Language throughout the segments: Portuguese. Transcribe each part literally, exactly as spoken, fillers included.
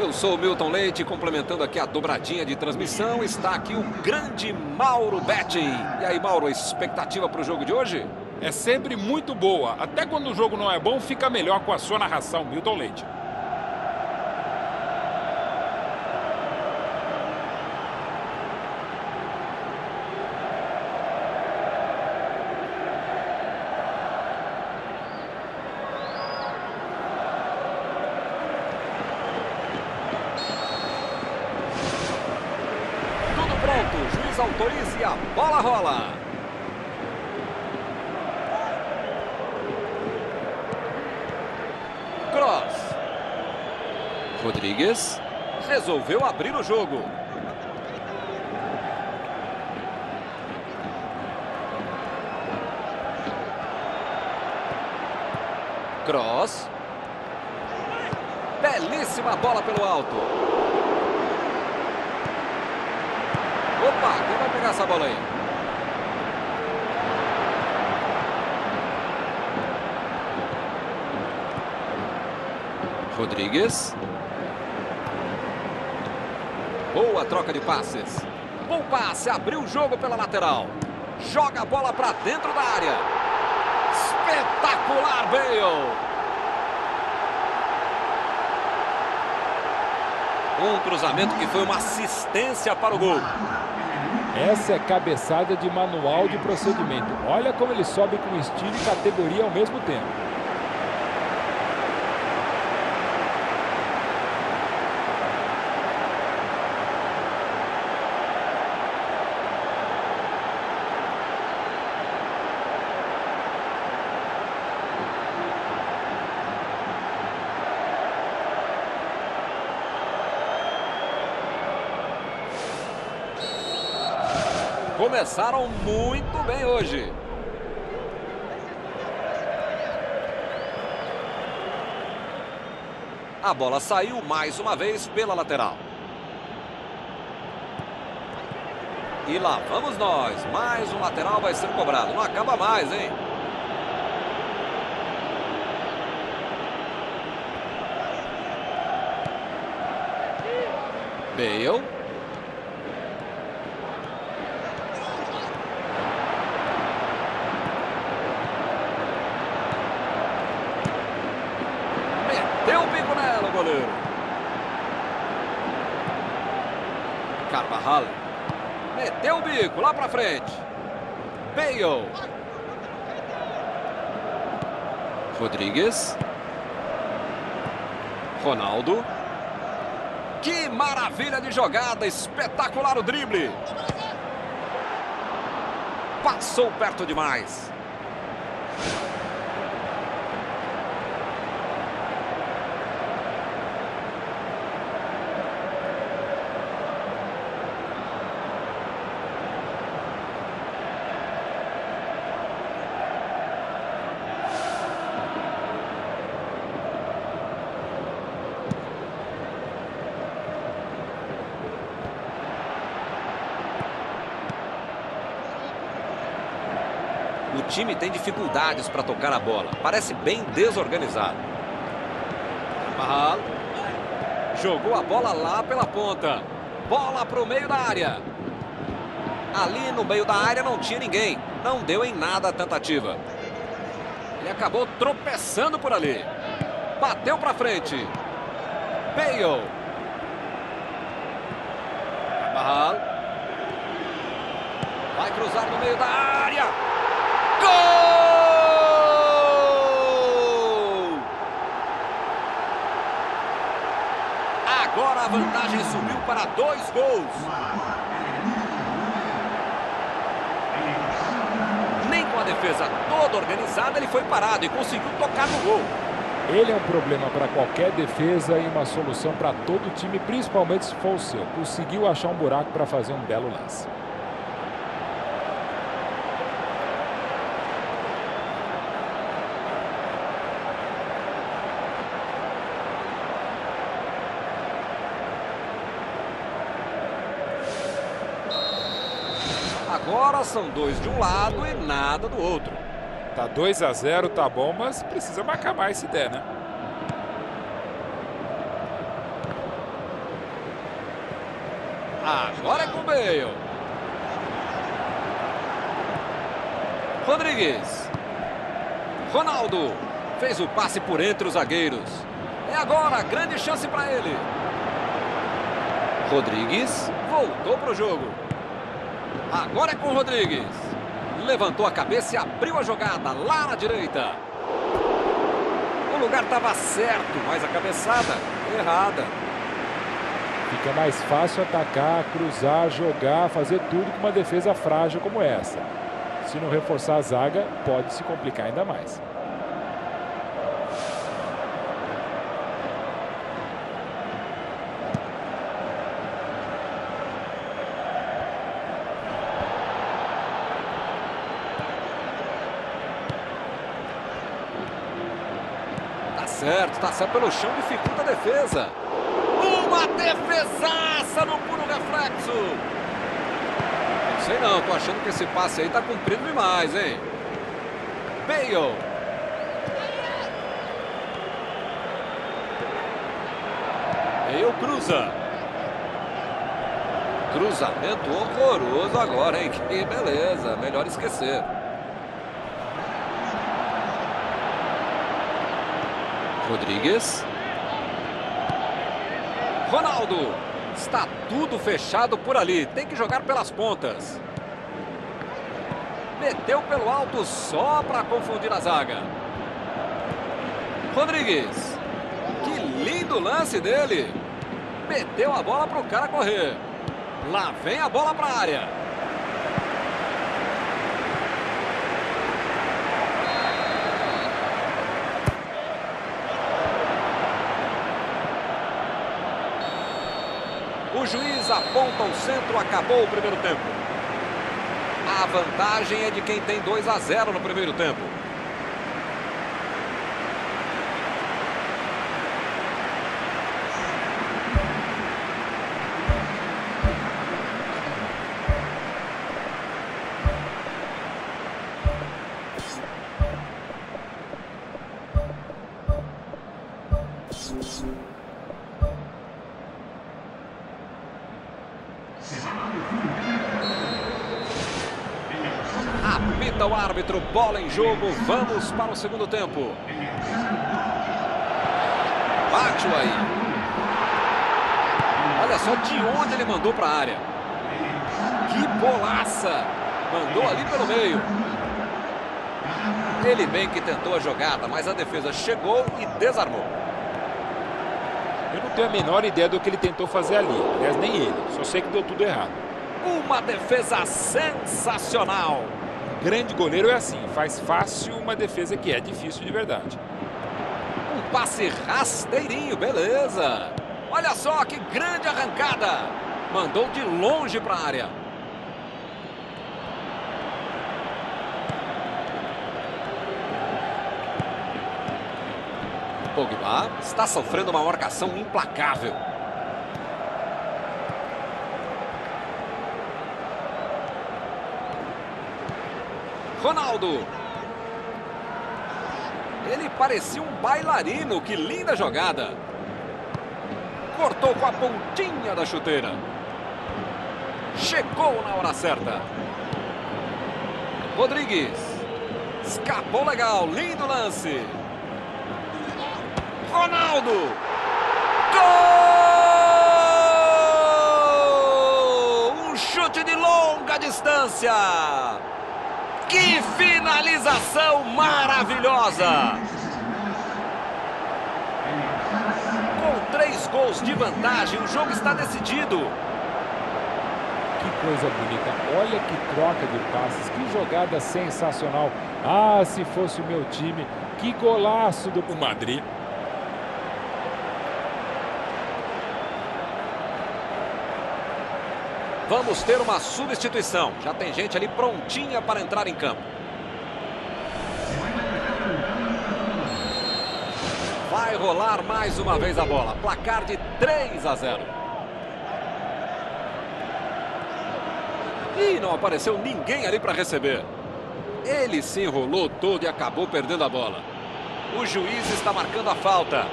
Eu sou o Milton Leite, complementando aqui a dobradinha de transmissão. Está aqui o grande Mauro Betting. E aí, Mauro, a expectativa para o jogo de hoje? É sempre muito boa. Até quando o jogo não é bom, fica melhor com a sua narração, Milton Leite. Pronto, o juiz autoriza e a bola rola. Cross. Rodrigues resolveu abrir o jogo. Cross. Belíssima bola pelo alto. Opa, quem vai pegar essa bola aí? Rodrigues. Boa troca de passes. Bom passe, abriu o jogo pela lateral. Joga a bola para dentro da área. Espetacular, Bale. Um cruzamento que foi uma assistência para o gol. Essa é cabeçada de manual de procedimento. Olha como ele sobe com estilo e categoria ao mesmo tempo. Começaram muito bem hoje. A bola saiu mais uma vez pela lateral. E lá vamos nós. Mais um lateral vai ser cobrado. Não acaba mais, hein? Bale. Deu o bico nela, o goleiro. Carvajal. Meteu o bico lá pra frente. Bale. Rodrigues. Ronaldo. Que maravilha de jogada. Espetacular o drible. Passou perto demais. O time tem dificuldades para tocar a bola. Parece bem desorganizado. Carvajal. Jogou a bola lá pela ponta. Bola para o meio da área. Ali no meio da área não tinha ninguém. Não deu em nada a tentativa. Ele acabou tropeçando por ali. Bateu para frente. Bale. Carvajal. Vai cruzar no meio da área. Gol! Agora a vantagem subiu para dois gols. Nem com a defesa toda organizada ele foi parado e conseguiu tocar no gol. Ele é um problema para qualquer defesa e uma solução para todo o time, principalmente se for o seu. Conseguiu achar um buraco para fazer um belo lance. Agora são dois de um lado e nada do outro. Tá dois a zero, tá bom, mas precisa marcar mais se der, né? Agora é com o Bale. Rodrigues. Ronaldo. Fez o passe por entre os zagueiros. É agora, grande chance para ele. Rodrigues voltou para o jogo. Agora é com o Rodrigues. Levantou a cabeça e abriu a jogada lá na direita. O lugar estava certo, mas a cabeçada errada. Fica mais fácil atacar, cruzar, jogar, fazer tudo com uma defesa frágil como essa. Se não reforçar a zaga, pode se complicar ainda mais. Tá certo, tá certo pelo chão, dificulta a defesa. Uma defesaça no puro reflexo. Não sei não, tô achando que esse passe aí tá cumprido demais, hein? Bale. Bale cruza. Cruzamento horroroso agora, hein? Que beleza, melhor esquecer. Rodrigues. Ronaldo. Está tudo fechado por ali. Tem que jogar pelas pontas. Meteu pelo alto só para confundir a zaga. Rodrigues. Que lindo lance dele. Meteu a bola para o cara correr. Lá vem a bola para a área. O juiz aponta o centro, acabou o primeiro tempo. A vantagem é de quem tem dois a zero no primeiro tempo. Apita o árbitro, bola em jogo, vamos para o segundo tempo. Bate aí. Olha só de onde ele mandou para a área. Que bolaça. Mandou ali pelo meio. Ele bem que tentou a jogada, mas a defesa chegou e desarmou. Eu não tenho a menor ideia do que ele tentou fazer ali. Aliás, nem ele. Só sei que deu tudo errado. Uma defesa sensacional. Grande goleiro é assim, faz fácil uma defesa que é difícil de verdade. Um passe rasteirinho, beleza. Olha só que grande arrancada. Mandou de longe para a área. Pogba está sofrendo uma marcação implacável. Ronaldo. Ele parecia um bailarino, que linda jogada. Cortou com a pontinha da chuteira. Chegou na hora certa. Rodrigues. Escapou legal, lindo lance. Ronaldo. Gol! Um chute de longa distância. Que finalização maravilhosa! Com três gols de vantagem, o jogo está decidido. Que coisa bonita. Olha que troca de passes. Que jogada sensacional. Ah, se fosse o meu time. Que golaço do Madrid. Vamos ter uma substituição. Já tem gente ali prontinha para entrar em campo. Vai rolar mais uma vez a bola. Placar de três a zero. E não apareceu ninguém ali para receber. Ele se enrolou todo e acabou perdendo a bola. O juiz está marcando a falta.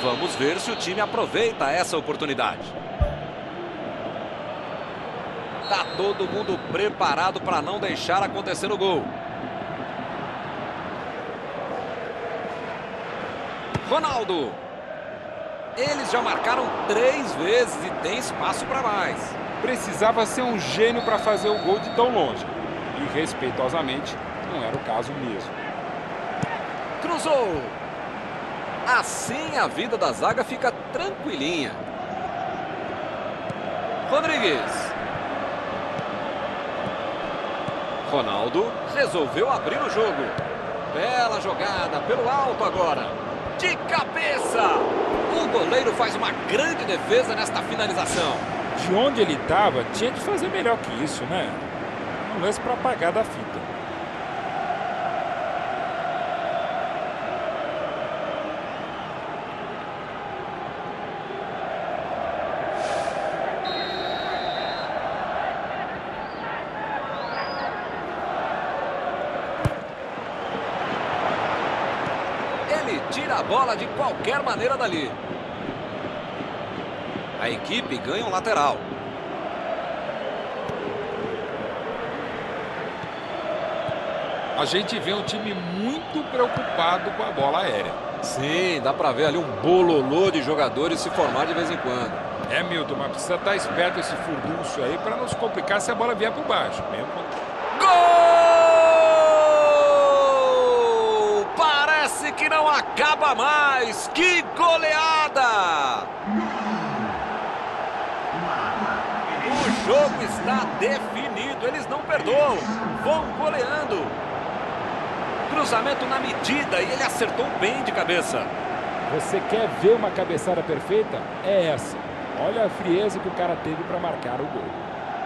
Vamos ver se o time aproveita essa oportunidade. Tá todo mundo preparado para não deixar acontecer o gol. Ronaldo. Eles já marcaram três vezes e tem espaço para mais. Precisava ser um gênio para fazer o gol de tão longe. E, respeitosamente, não era o caso mesmo. Cruzou. Assim a vida da zaga fica tranquilinha. Rodrigues. Ronaldo resolveu abrir o jogo. Bela jogada pelo alto agora. De cabeça. O goleiro faz uma grande defesa nesta finalização. De onde ele estava, tinha de fazer melhor que isso, né? Um lance para apagar da fita. Ele tira a bola de qualquer maneira dali. A equipe ganha um lateral. A gente vê um time muito preocupado com a bola aérea. Sim, dá pra ver ali um bololô de jogadores se formar de vez em quando. É, Milton, mas precisa estar esperto esse furdunço aí para não se complicar se a bola vier por baixo. Mesmo quando... Gol! Parece que não acaba mais. Que goleada! O jogo está definido. Eles não perdoam. Vão goleando. Cruzamento na medida e ele acertou bem de cabeça. Você quer ver uma cabeçada perfeita? É essa. Olha a frieza que o cara teve para marcar o gol.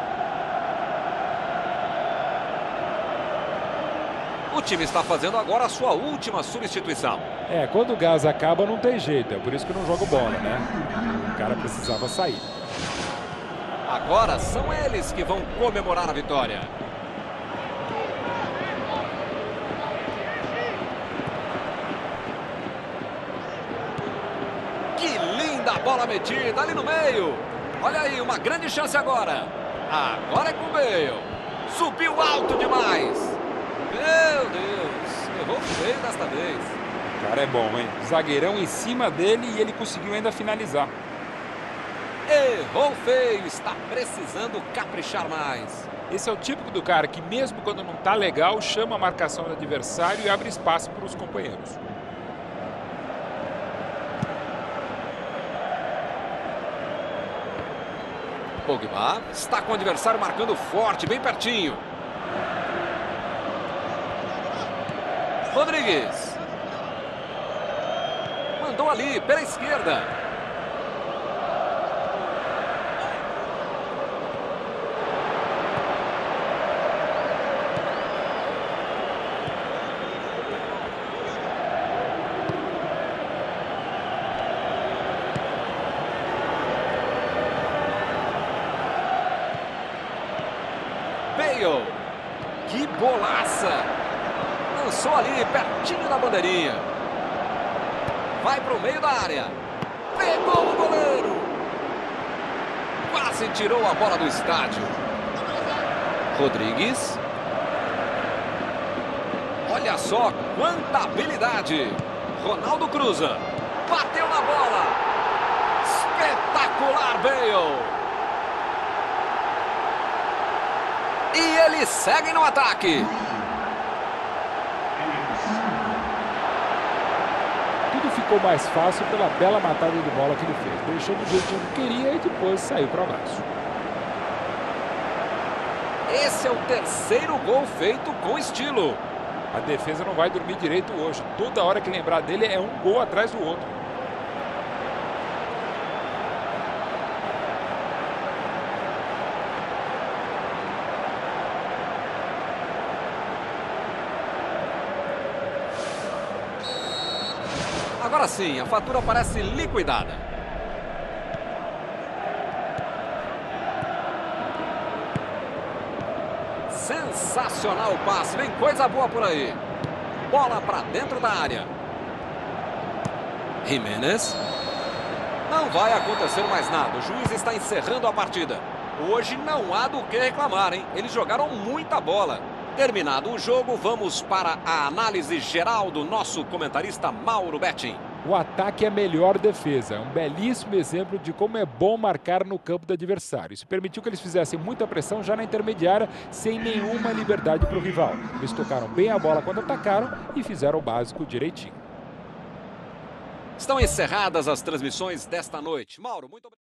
O time está fazendo agora a sua última substituição. É, quando o gás acaba não tem jeito. É por isso que eu não jogo bola, né? O cara precisava sair. Agora são eles que vão comemorar a vitória. Que linda bola metida ali no meio. Olha aí, uma grande chance agora. Agora é com o Bale. Subiu alto demais. Meu Deus, errou feio desta vez. O cara é bom, hein? Zagueirão em cima dele e ele conseguiu ainda finalizar. Errou feio, está precisando caprichar mais. Esse é o típico do cara que mesmo quando não tá legal, chama a marcação do adversário e abre espaço para os companheiros. Pogba está com o adversário marcando forte, bem pertinho. Rodrigues. Mandou ali, pela esquerda. Bale. Que bolaça. Lançou ali, pertinho da bandeirinha. Vai para o meio da área. Pegou o goleiro. Quase tirou a bola do estádio. Rodrigues. Olha só quanta habilidade. Ronaldo cruza. Bateu na bola. Espetacular, Bale. E eles seguem no ataque. Tudo ficou mais fácil pela bela matada de bola que ele fez. Deixou do jeitinho que queria e depois saiu para baixo. Esse é o terceiro gol feito com estilo. A defesa não vai dormir direito hoje. Toda hora que lembrar dele é um gol atrás do outro. Agora sim, a fatura parece liquidada. Sensacional o passe, vem coisa boa por aí. Bola para dentro da área. Jimenez. Não vai acontecer mais nada. O juiz está encerrando a partida. Hoje não há do que reclamar, hein? Eles jogaram muita bola. Terminado o jogo, vamos para a análise geral do nosso comentarista Mauro Betting. O ataque é a melhor defesa. É um belíssimo exemplo de como é bom marcar no campo do adversário. Isso permitiu que eles fizessem muita pressão já na intermediária, sem nenhuma liberdade para o rival. Eles tocaram bem a bola quando atacaram e fizeram o básico direitinho. Estão encerradas as transmissões desta noite. Mauro, muito obrigado.